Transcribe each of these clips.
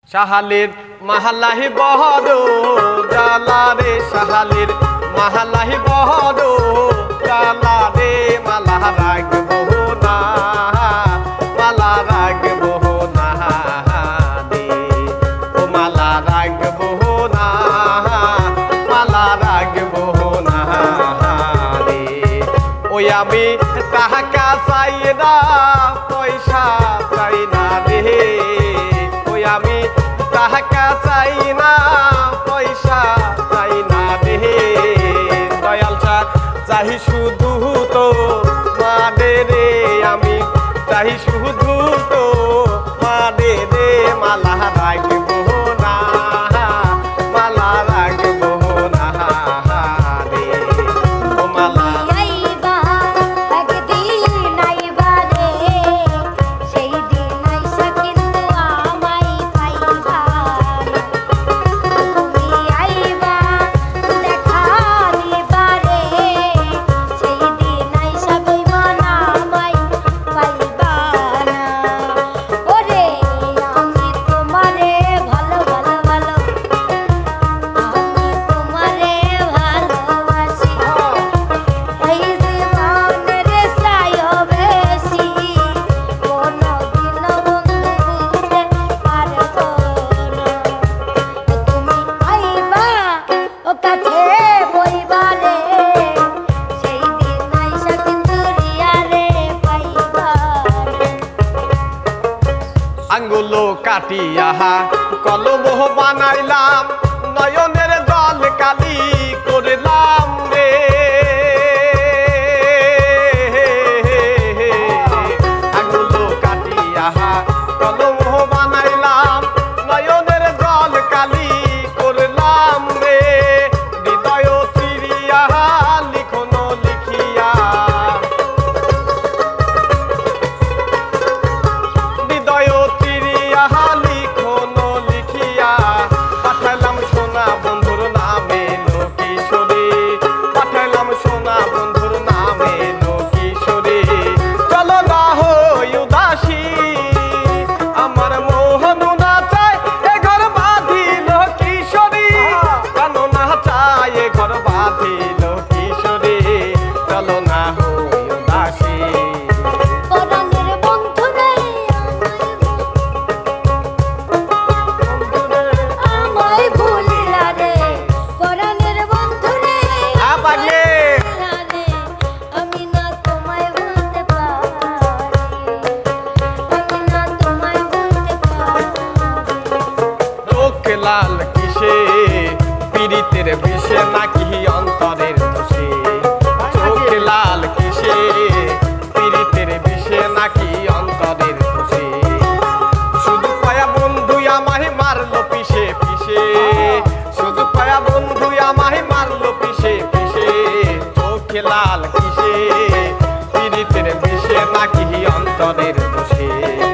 শাহালির মাহালাহি বহর জালা রে শাহালির মাহালাহি বহর জালা রে মালা রাখবো না মালা রাখবো না রে ও মালা রাখবো না মালা রাখবো না রে ওই আমি টাকা চাই না পয়সা চাই না রে ওই আমি টাকা চাই না পয়সা চাই না রে দয়াল চাই শুধু তো মানে রে আমি চাই শুধু তো মানে রে মালা রাখবো না মালা রাখবো না রে ও মালা আঙ্গুলো কাটিয়া কলম বানাইলাম নয়নের জল কালি করলাম রে আঙ্গুলো কাটিয়া কলম বানাইলাম নয়নের জল কালি করলাম রে হৃদয় চিরিয়া লিখন লিখিয়া হৃদয় লিখন লিখিয়া পাঠাইলাম সোনা বন্ধুর নামে কিশোরী পাঠাইলাম সোনা বন্ধুর নামে কিশোরী চলো না হই উদাসী আমার মোহন না চায় এ ঘর বাঁধিল কিশোরী কেন না চায় এ ঘর বাঁধিল কিশোরী চলো না হই উদাসী লাল কিসে পীড়িতের বিষে নাকি অন্তরের দোষে চোখ লাল কিসে পীড়িতের বিষে নাকি অন্তরের দোষে শুধু পায়া বন্ধু আমায় মারলো পিছে পিছে শুধু পায়া বন্ধু আমায় মারলো পিছে পিছে চোখ লাল কিসে পীড়িতের বিষে নাকি অন্তরের দোষে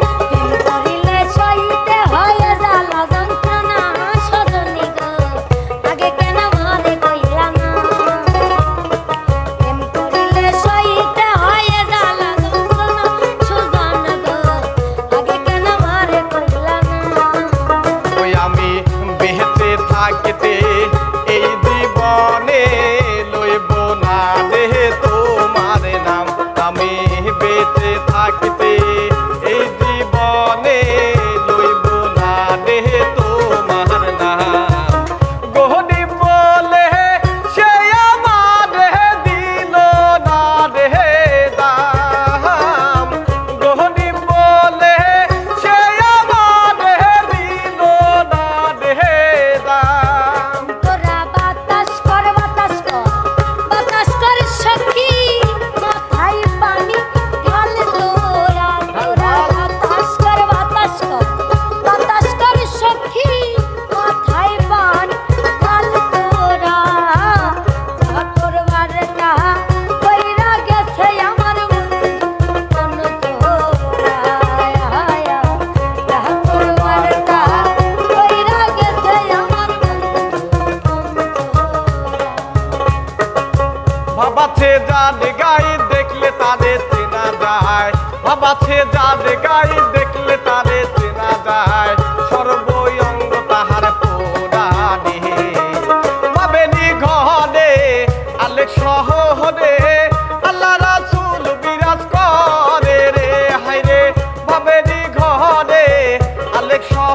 থাকতে এই জীবনে লইব না রে তোমার নাম আমি বেঁচে থাকতে এই জীবনে লইব না রে তোমার নাম গহনি বলে সে আমার দিল না রে দাম গহনি বলে সে আমার দিল না রে দাম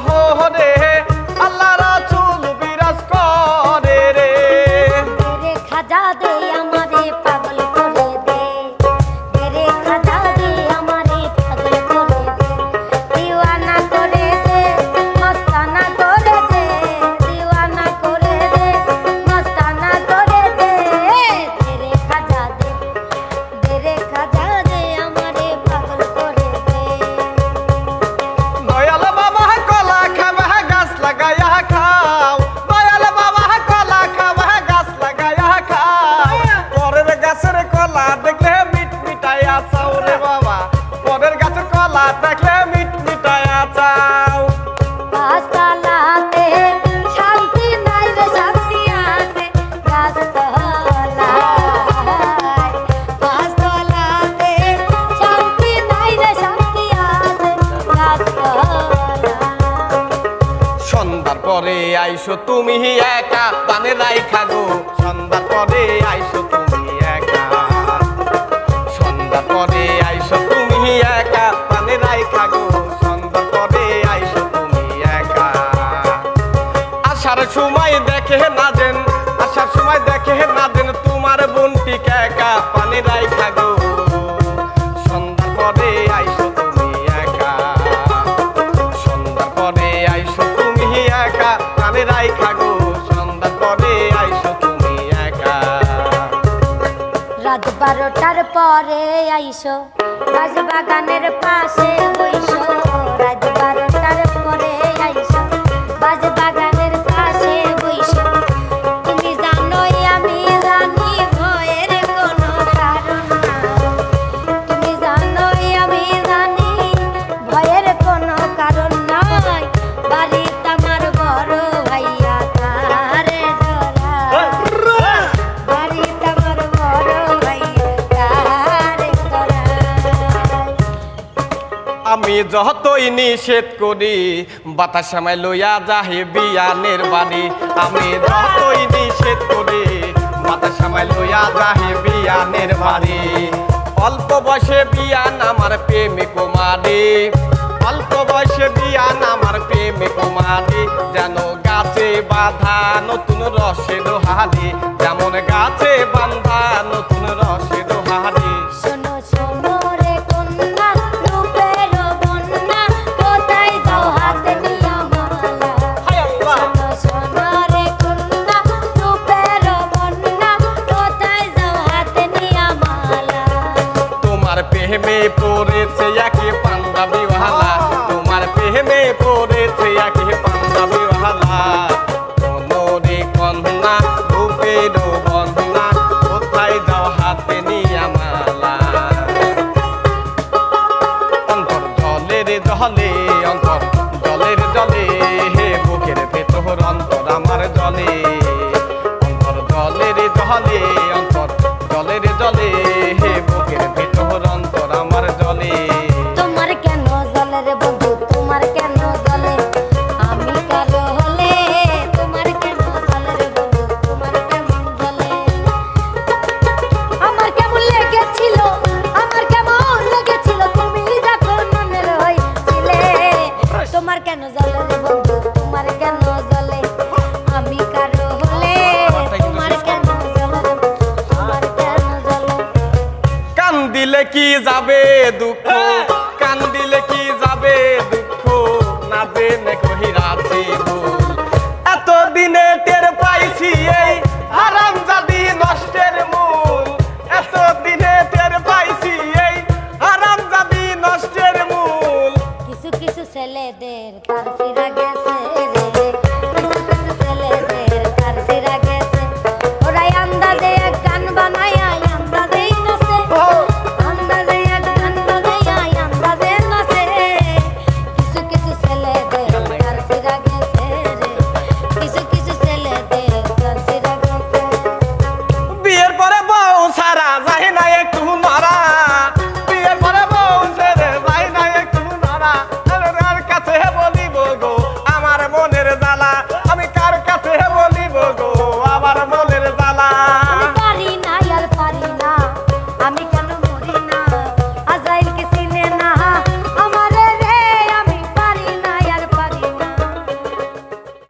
শহরে আল্লাহ রাসূল বিরাজ করে রে। রে খাজা দে আমারে পাগল করে দে, রে খাজা দে আমারে পাগল করে দে, দিওয়ানা করে দে, মস্তানা করে দে, দিওয়ানা করে দে, মস্তানা করে দে, রে খাজা দে, রে খাজা দে আমারে পাগল করে দে। দয়াল বাবা কলা খাবা গাছ লাগায়া খাও, দয়াল বাবা কলা খাবা গাছ লাগায়া খাও, পরের গাছের কলা দেখলে মিট মিটাইয়া চাও রে বাবা, পরের গাছের কলা দেখলে মিট মিটাইয়া চাও। গাছতলাতে শান্তি নাই রে শান্তি আছে গাছতলায়, গাছতলাতে শান্তি নাই রে শান্তি আছে গাছতলায়। সন্ধ্যার পরে আইসো তুমি একা পানে রাইখা গো, সন্ধ্যার পরে আইসো তুমি একা, সন্ধ্যার পরে আইসো তুমি একা পানে রাইখা গো, সন্ধ্যার পরে আইসো তুমি একা। আসার সময় দেখে না দেন, আসার সময় দেখে না দেন তোমার বোনটি একা পানে রাইখা গো, সন্ধ্যার পরে আইসো তুমি একা, সন্ধ্যার পরে আইসো তুমি একা পানে রাইখা গো, সন্ধ্যার পরে আইসো তুমি একা। রাত 12টার পরে আইসো বাজ বাগানের পাশে বইসো, রাত 12টার পরে আইসো বাজ বাগানের পাশে বইসো, তুমি জানোই আমি জানি ভয়ের কোনো কারণ নাই, তুমি জানোই আমি জানি ভয়ের কোনো কারণ নাই, বাড়িতে আমার বড় ভাইয়া তারে ডরায়, বাড়িতে আমার বড় ভাইয়া তারে ডরায়। আমি যতই নিষেধ করি বাতাস আমায় লইয়া যাহে বিয়ানের বাড়ি, আমি যতই নিষেধ করি বাতাস আমায় লইয়া যাহে বিয়ানের বাড়ি। অল্প বয়সে বিয়ান আমার প্রেমে কুমারী, অল্প বয়সে বিয়ান আমার প্রেমে কুমারী, যেন গাছে বাঁধা নতুন রসের হাড়ি, যেমন গাছে বাঁধা নতুন রসের হাড়ি। শোনো শোনো রে কন্যা রূপের বন্যা, কোথায় যাও হাতে নিয়া মালা, শোনো শোনো রে কন্যা রূপের বন্যা, কোথায় যাও হাতে নিয়া মালা। তোমার প্রেমে পড়েছে একে পাঞ্জাবি ওয়ালা, তোমার প্রেমে পড়েছে একে পাঞ্জাবি ওয়ালা, কোনরে কন্যা রূপের বন্যা, কোথায় যাও হাতে নিয়া মালা। অন্তর জলের জলে, অন্তর জলের জলে, হে বুকের ভেতর অন্তর আমার জলে, অন্তর জলের জলে, অন্তর জলের জলে,